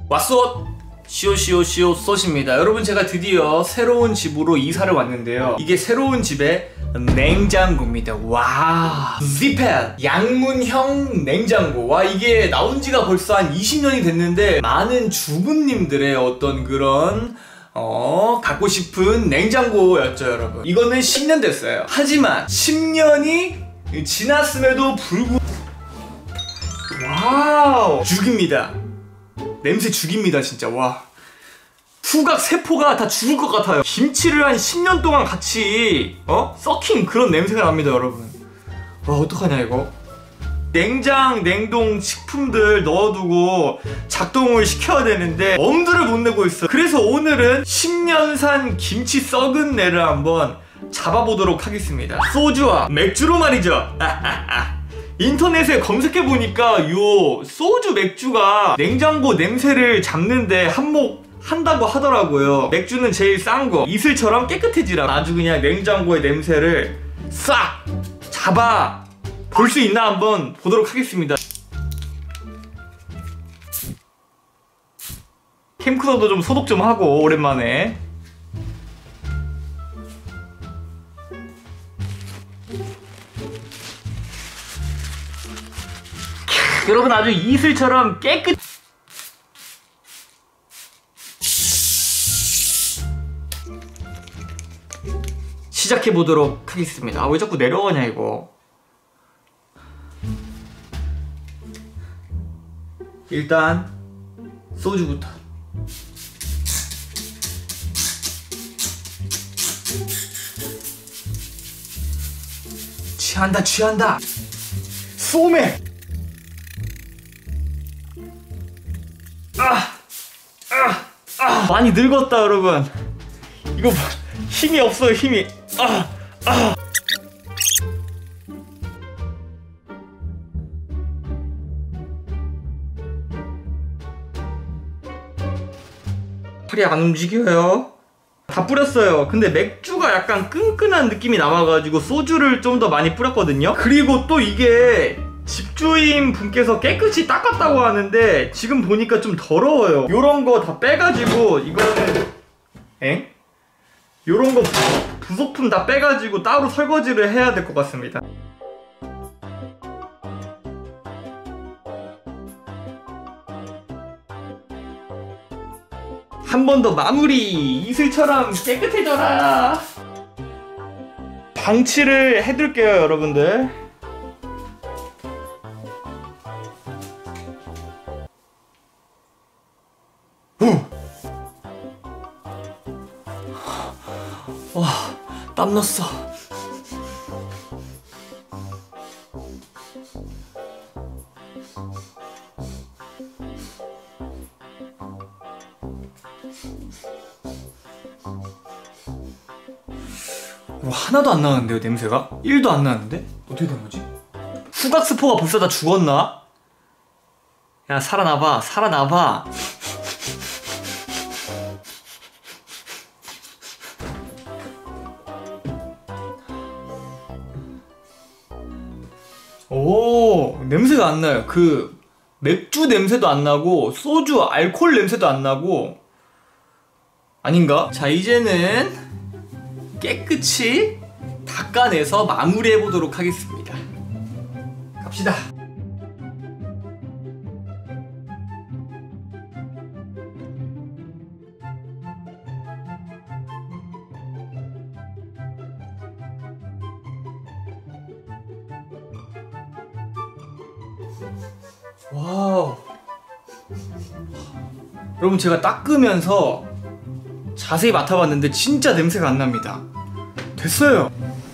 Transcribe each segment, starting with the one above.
왔소! 시오 쏘십니다. 여러분, 제가 드디어 새로운 집으로 이사를 왔는데요. 이게 새로운 집의 냉장고입니다. 와, 지펫 양문형 냉장고. 와, 이게 나온 지가 벌써 한 20년이 됐는데 많은 주부님들의 어떤 그런 갖고 싶은 냉장고였죠, 여러분. 이거는 10년 됐어요. 하지만 10년이 지났음에도 불구하고 와우, 죽입니다. 냄새 죽입니다, 진짜. 와, 후각 세포가 다 죽을 것 같아요. 김치를 한 10년 동안 같이 썩힌 그런 냄새가 납니다, 여러분. 와, 어떡하냐 이거. 냉동 식품들 넣어두고 작동을 시켜야 되는데 엄두를 못 내고 있어. 그래서 오늘은 10년산 김치 썩은 내를 한번 잡아보도록 하겠습니다. 소주와 맥주로 말이죠. 인터넷에 검색해보니까 요 소주 맥주가 냉장고 냄새를 잡는데 한몫한다고 하더라고요. 맥주는 제일 싼 거, 이슬처럼 깨끗해지라. 아주 그냥 냉장고의 냄새를 싹 잡아 볼 수 있나 한번 보도록 하겠습니다. 캠코더도 좀 소독 좀 하고 오랜만에. 여러분, 아주 이슬처럼 깨끗. 시작해보도록 하겠습니다. 아, 왜 자꾸 내려가냐 이거. 일단 소주부터. 취한다 소맥. 많이 늙었다, 여러분. 이거 힘이 없어요, 힘이. 팔이 안 움직여요. 다 뿌렸어요. 근데 맥주가 약간 끈끈한 느낌이 남아가지고 소주를 좀 더 많이 뿌렸거든요. 그리고 또 이게 집주인 분께서 깨끗이 닦았다고 하는데 지금 보니까 좀 더러워요. 요런 거 다 빼가지고, 이거는 요런 거 부속품 다 빼가지고 따로 설거지를 해야 될 것 같습니다. 한 번 더 마무리. 이슬처럼 깨끗해져라. 방치를 해둘게요, 여러분들. 와, 땀 났어. 하나도 안 나는데요, 냄새가? 1도 안 나는데? 어떻게 된 거지? 후각 스포가 벌써 다 죽었나? 야, 살아나봐, 살아나봐. 오, 냄새가 안 나요. 그 맥주 냄새도 안 나고 소주 알코올 냄새도 안 나고. 아닌가? 자, 이제는 깨끗이 닦아내서 마무리해 보도록 하겠습니다. 갑시다. 와우. 여러분, 제가 닦으면서 자세히 맡아봤는데 진짜 냄새가 안 납니다. 됐어요.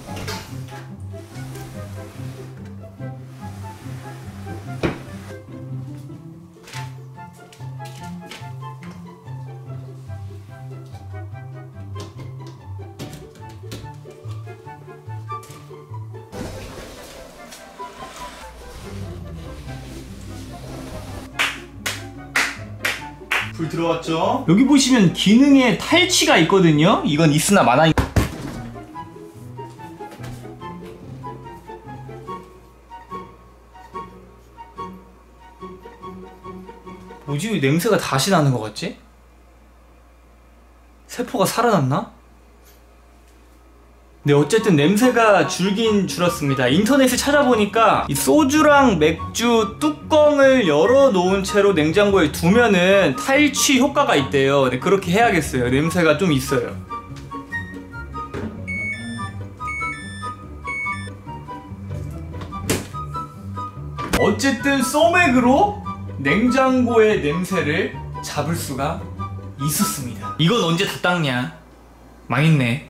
불 들어왔죠? 여기 보시면 기능에 탈취가 있거든요. 이건 있으나 마나. 뭐지? 왜 냄새가 다시 나는 것 같지? 세포가 살아났나? 네, 어쨌든 냄새가 줄긴 줄었습니다. 인터넷에 찾아보니까 이 소주랑 맥주 뚜껑을 열어놓은 채로 냉장고에 두면은 탈취 효과가 있대요. 네, 그렇게 해야겠어요. 냄새가 좀 있어요. 어쨌든 소맥으로 냉장고의 냄새를 잡을 수가 있었습니다. 이건 언제 다 닦냐? 망했네.